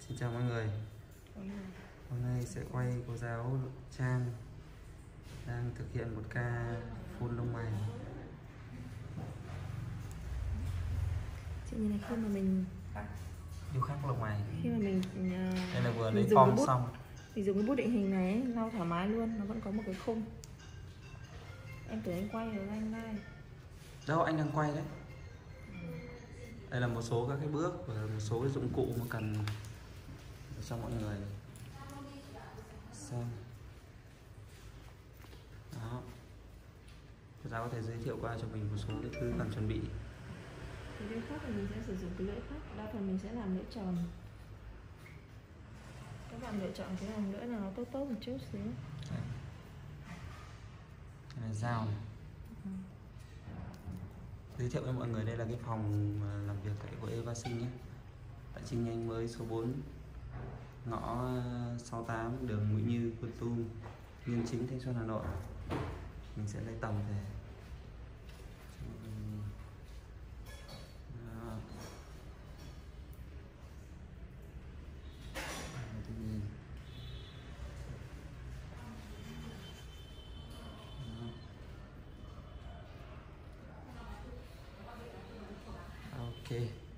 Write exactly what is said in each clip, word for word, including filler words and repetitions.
Xin chào mọi người. Hôm nay sẽ quay cô giáo Trang đang thực hiện một ca phun lông mày. Chị nhìn này, khi mà mình Điêu khắc lông mày, khi mà mình uh, đây là vừa mình lấy dùng form bút, xong, mình dùng cái bút định hình này ấy, lau thoải mái luôn, nó vẫn có một cái khung. Em tưởng anh quay rồi anh like. đâu anh đang quay đấy. Đây là một số các cái bước và một số cái dụng cụ mà cần cho mọi người xem. Đó, cô giáo có thể giới thiệu qua cho mình một số cái thứ cần chuẩn bị. Thì điêu khắc thì mình sẽ sử dụng cái lưỡi khắc, đa phần mình sẽ làm lưỡi tròn. Các bạn lựa chọn cái hàng lưỡi nào nó tốt tốt một chút xíu. Đây. Đây là dao này. Ừ. Giới thiệu với mọi người đây là cái phòng làm việc của Eva Sinh nhé, tại chi nhánh mới số bốn, ngõ sáu mươi tám, đường Nguyễn Như, Quân Tum, Nhân Chính, Thanh Xuân, Hà Nội. Mình sẽ lấy tầm về. Đó. Ok.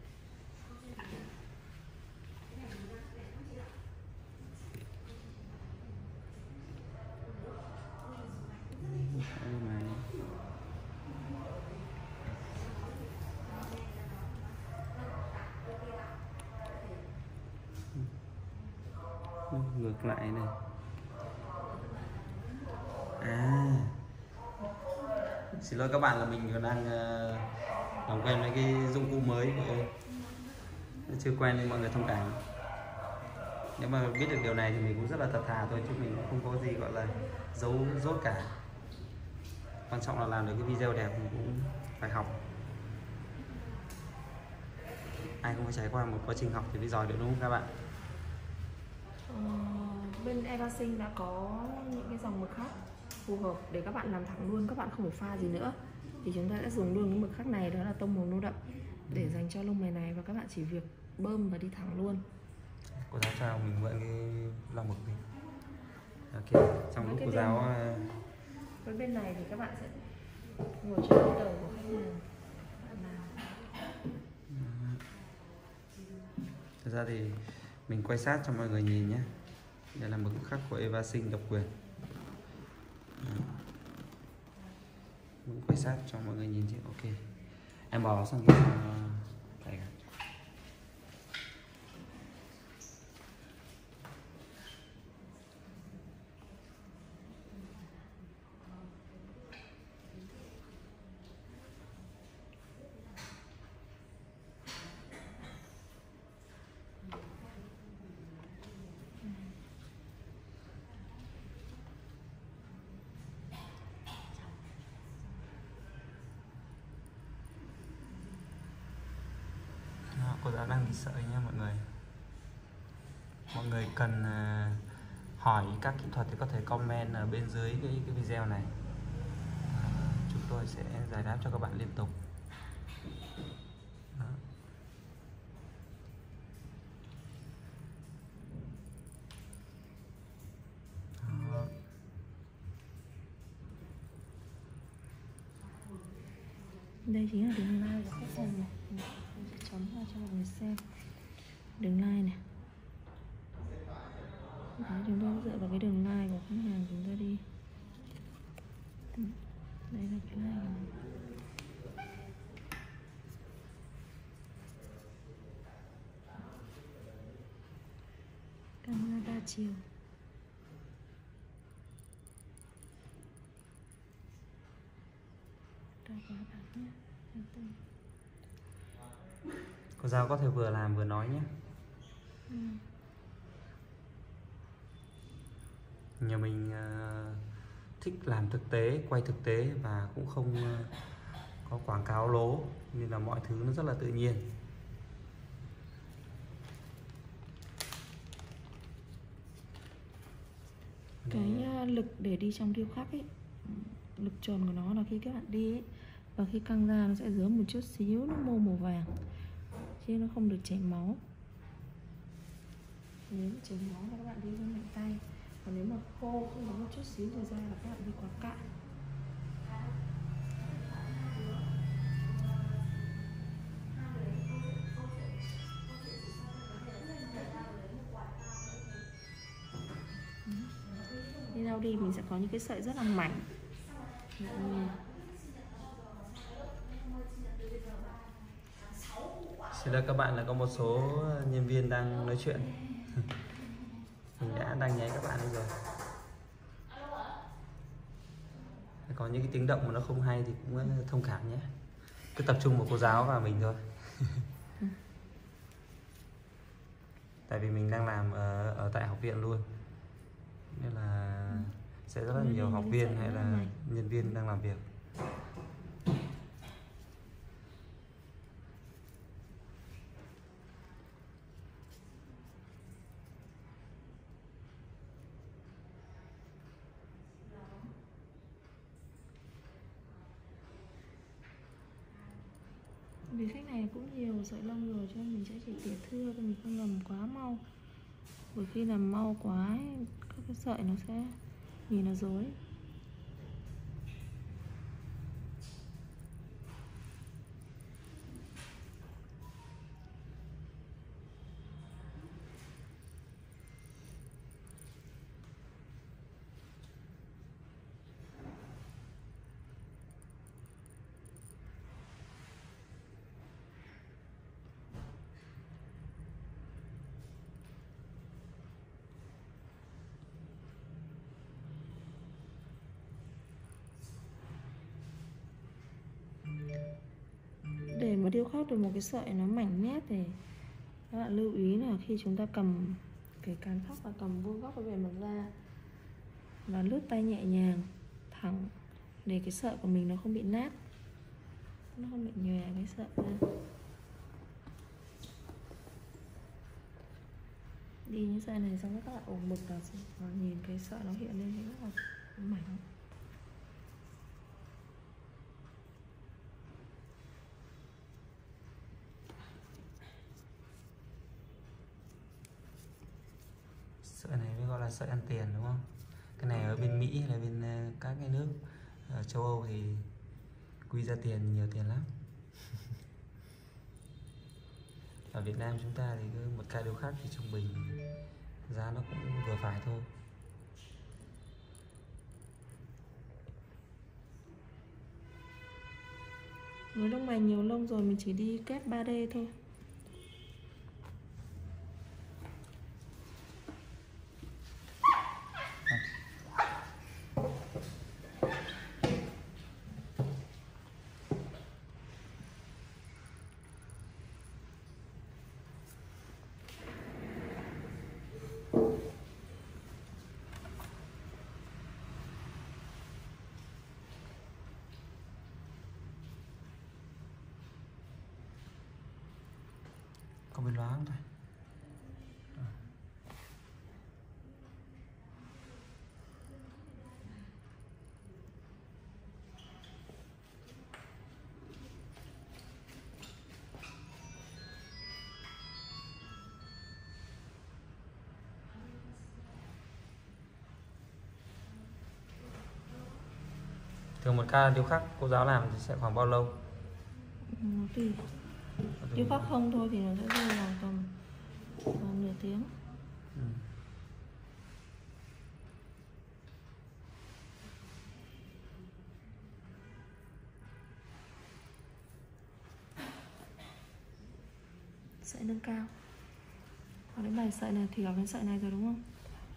Ngược lại này. À, xin lỗi các bạn là mình còn đang uh, làm quen với cái dụng cụ mới của em, chưa quen nên mọi người thông cảm. Nếu mà biết được điều này thì mình cũng rất là thật thà thôi, chứ mình cũng không có gì gọi là giấu dốt cả. Quan trọng là làm được cái video đẹp mình cũng phải học. Ai cũng phải trải qua một quá trình học thì mới giỏi được, đúng không các bạn? Ờ, bên Eva Sinh đã có những cái dòng mực khắc phù hợp để các bạn làm thẳng luôn, các bạn không phải pha gì nữa. Thì chúng ta sẽ dùng luôn cái mực khắc này, đó là tông màu nâu đậm để dành cho lông mày này, và các bạn chỉ việc bơm và đi thẳng luôn. Cô giáo cho mình mượn cái lòng mực đi. Ok, trong lúc cô bên, giáo với bên này thì các bạn sẽ ngồi trên cái đầu của khách hàng. Thực ra thì mình quay sát cho mọi người nhìn nhé. Đây là mực khắc của Eva Sinh độc quyền. Mình quay sát cho mọi người nhìn chứ. Ok, em bỏ sang cái này. Cô giáo đang đi sợi nha mọi người. Mọi người cần uh, hỏi các kỹ thuật thì có thể comment ở bên dưới cái, cái video này. Uh, chúng tôi sẽ giải đáp cho các bạn liên tục. Đó. Đó. Đây chính là đường line của khách hàng này. Mình sẽ chấm ra cho mọi người xem đường line này. Đấy, chúng ta dựa vào cái đường line của khách hàng chúng ta đi. Đây là cái line này. Camera đa chiều. Đây các bạn nhé. Cô giáo có thể vừa làm vừa nói nhé. Ừ. Nhà mình uh, thích làm thực tế, quay thực tế và cũng không uh, có quảng cáo lố, nên là mọi thứ nó rất là tự nhiên. Cái uh, lực để đi trong điêu khắc ấy, lực tròn của nó là khi các bạn đi ấy, và khi căng ra nó sẽ dứa một chút xíu nó mô màu vàng, chứ nó không được chảy máu. Nếu mà chảy máu là các bạn đi với mạnh tay, còn nếu mà khô không có một chút xíu thời gian là các bạn đi quá cạn. Đi lau đi mình sẽ có những cái sợi rất là mảnh. Xin lỗi các bạn là có một số nhân viên đang nói chuyện. Mình đã đang nháy các bạn đi rồi. Có những cái tiếng động mà nó không hay thì cũng thông cảm nhé. Cứ tập trung vào cô giáo và mình thôi. Tại vì mình đang làm ở, ở tại học viện luôn, nên là sẽ rất là nhiều học viên hay là nhân viên đang làm việc. Vì khách này cũng nhiều sợi lông rồi cho nên mình sẽ chỉ tỉa thưa cho mình không làm quá mau. Bởi khi làm mau quá ấy, các cái sợi nó sẽ nhìn nó rối. Để mà điêu khắc được một cái sợi nó mảnh nét thì các bạn lưu ý là khi chúng ta cầm cái cán khắc và cầm vuông góc cái bề mặt da và lướt tay nhẹ nhàng thẳng để cái sợi của mình nó không bị nát, nó không bị nhòe cái sợi ra. Đi những sợi này xong các bạn ổ mực vào và nhìn cái sợi nó hiện lên rất là mảnh. Sợi này mới gọi là sợi ăn tiền đúng không? Cái này ở bên Mỹ hay là bên các cái nước ở châu Âu thì quy ra tiền nhiều tiền lắm. Ở Việt Nam chúng ta thì cứ một ca điêu khắc thì trung bình giá nó cũng vừa phải thôi. Với lông mày nhiều lông rồi mình chỉ đi kép ba D thôi. Có bị loáng thôi. Thường một ca điêu khắc cô giáo làm thì sẽ khoảng bao lâu? Nó tùy. Điêu khắc không thôi thì nó sẽ rơi vào tầm, tầm nửa tiếng. Ừ. Sợi nâng cao. Còn đến bài sợi này thì ở cái sợi này rồi đúng không?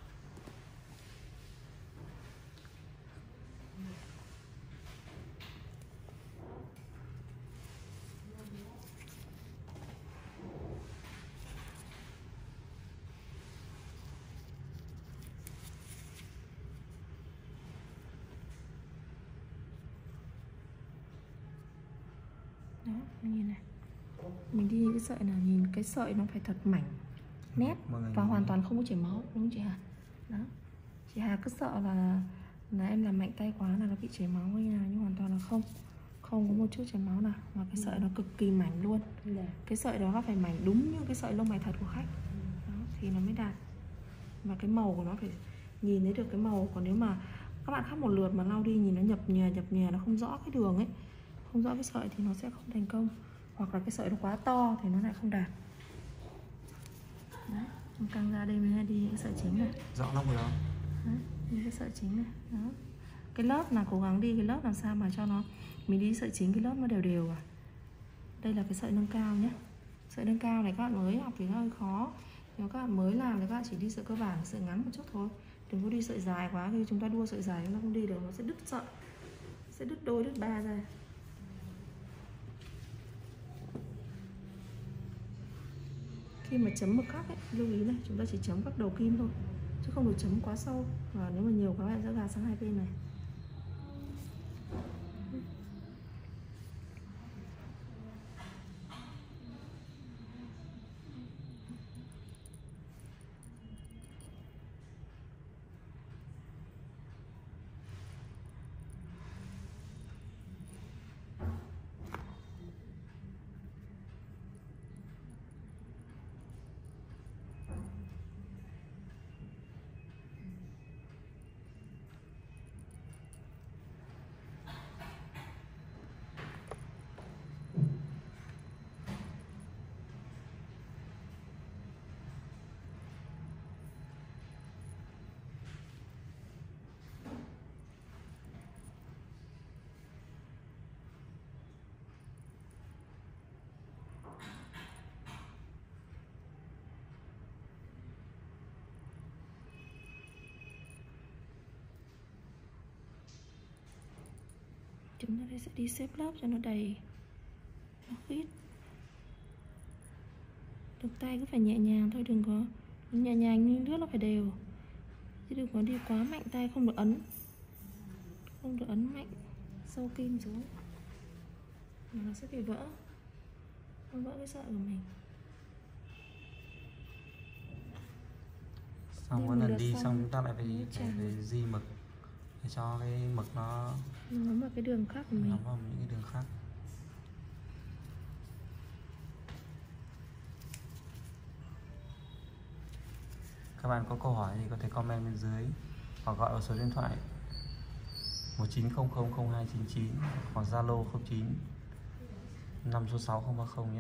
Đó, nhìn này. Mình đi cái sợi nào nhìn cái sợi nó phải thật mảnh, nét và hoàn toàn không có chảy máu, đúng không chị Hà? Đó. Chị Hà cứ sợ là là em làm mạnh tay quá là nó bị chảy máu hay nào, nhưng hoàn toàn là không. Không có một chút chảy máu nào, mà cái sợi nó cực kỳ mảnh luôn. Cái sợi đó nó phải mảnh đúng như cái sợi lông mày thật của khách. Đó, thì thì nó mới đạt. Và cái màu của nó phải nhìn thấy được cái màu. Còn nếu mà các bạn khắc một lượt mà lau đi nhìn nó nhập nhè nhập nhè, nó không rõ cái đường ấy, không rõ cái sợi thì nó sẽ không thành công. Hoặc là cái sợi nó quá to thì nó lại không đạt. Đấy, mình căng ra đây mới đi những cái sợi chính này. Rõ lắm rồi đó. Đấy, những cái sợi chính này. Đó. Cái lớp là cố gắng đi cái lớp làm sao mà cho nó, mình đi sợi chính cái lớp nó đều đều à. Đây là cái sợi nâng cao nhé. Sợi nâng cao này các bạn mới học thì nó hơi khó. Nếu các bạn mới làm thì các bạn chỉ đi sợi cơ bản, sợi ngắn một chút thôi. Đừng có đi sợi dài quá, khi chúng ta đua sợi dài nó không đi được, nó sẽ đứt sợi, sẽ đứt đôi đứt ba ra. Khi mà chấm mực khắc ấy, lưu ý này, chúng ta chỉ chấm các đầu kim thôi, chứ không được chấm quá sâu. Và nếu mà nhiều quá bạn sẽ gạt sang hai bên này. Chúng ta sẽ đi xếp lớp cho nó đầy, nó khít. Được tay cứ phải nhẹ nhàng thôi, đừng có nhẹ nhàng nhưng nước nó phải đều, chứ đừng có đi quá mạnh tay, không được ấn, không được ấn mạnh sâu kim xuống, nó sẽ bị vỡ, không vỡ cái sợi của mình. Xong mỗi lần đi xong, xong chúng ta lại phải, phải, phải di mực để cho cái mực nó ngấm vào cái đường khác của mình, ngấm vào những cái đường khác. Các bạn có câu hỏi thì có thể comment bên dưới hoặc gọi vào số điện thoại một chín không không không hai chín chín hoặc Zalo không chín năm số sáu không ba không nhé.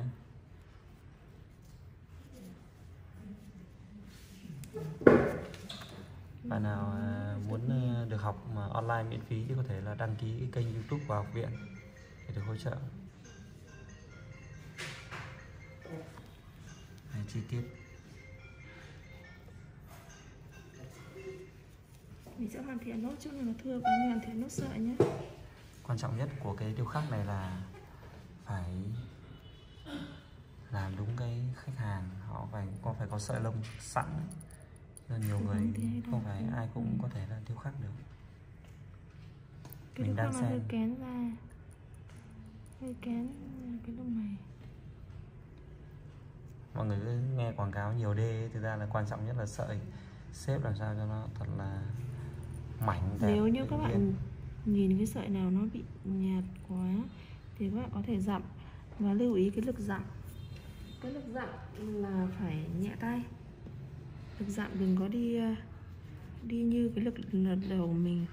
Bạn nào muốn được học mà online miễn phí thì có thể là đăng ký cái kênh YouTube của học viện để được hỗ trợ. Đây, chi tiết. Mình sẽ hoàn thiện nốt chút này, nó thưa quá, mình hoàn thiện nốt sợi nhé. Quan trọng nhất của cái điêu khắc này là phải làm đúng cái khách hàng, họ phải có phải có sợi lông sẵn. Nên nhiều người không phải ai cũng có thể là điêu khắc được. Cái mình đang xem hơi kén ra, hơi kén cái lông mày. Mọi người cứ nghe quảng cáo nhiều D ấy, thực ra là quan trọng nhất là sợi xếp làm sao cho nó thật là mảnh đẹp. Nếu như các bạn nhìn cái sợi nào nó bị nhạt quá thì các bạn có thể dặm, và lưu ý cái lực dặm. Cái lực dặm là phải nhẹ tay. Lực dặm đừng có đi đi như cái lực lật đầu của mình.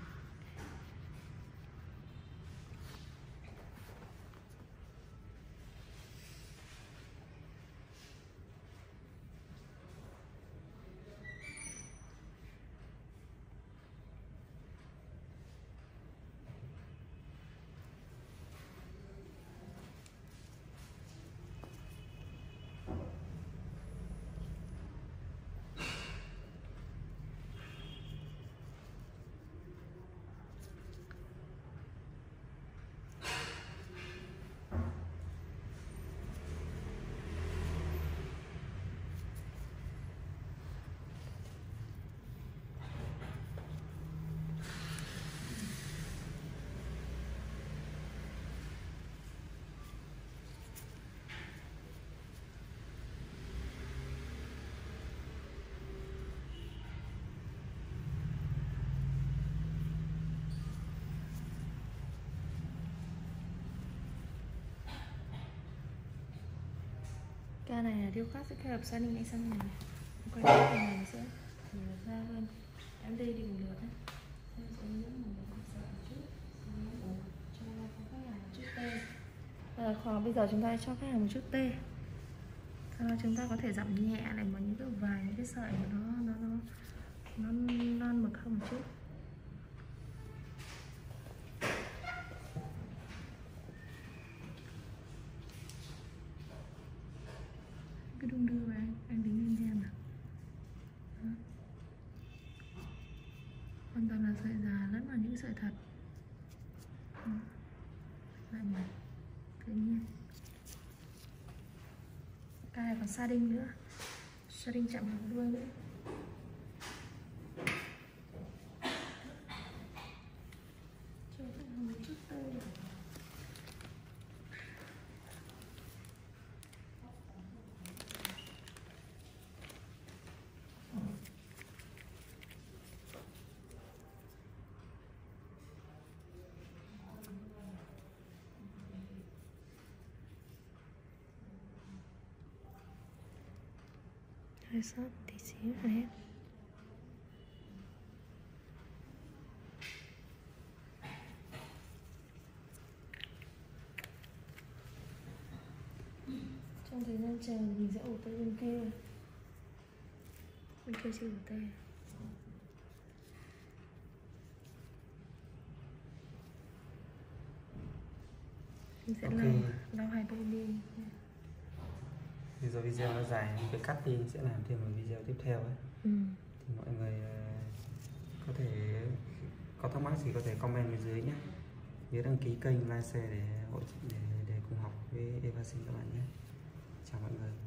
Ca này là điêu khắc sẽ kết hợp sunning ánh xanh này. quay cái này sẽ ra hơn. Em đi đi một lượt đấy. Em sẽ nhấn một chút cho khách hàng một chút tê. À, khoảng bây giờ chúng ta cho khách hàng một chút tê. Sau đó chúng ta có thể giảm nhẹ lại một những cái vài những cái sợi của nó nó nó nó non mực hơn một chút. Cứ đung đưa vào anh, anh đứng lên xem nào. Đó. Hoàn toàn là sợi già lẫn vào những sợi thật. Đó. Lại mà tự nhiên. Cái còn sa đinh nữa, sa đinh chạm vào đuôi nữa. Cho khách hàng một chút tê. Hơi sót tí xíu rồi hết. Trong thời gian chờ mình sẽ ủ tê bên kia. Bên kia chưa ủ tê. Mình sẽ okay. lau, lau hai bên đi. Bây giờ video nó dài, mình phải cắt đi, sẽ làm thêm một video tiếp theo ấy. Ừ. Thì mọi người có thể có thắc mắc gì có thể comment bên dưới nhé. Nhớ đăng ký kênh, like, share để hỗ trợ để, để cùng học với Evasync các bạn nhé. Chào mọi người.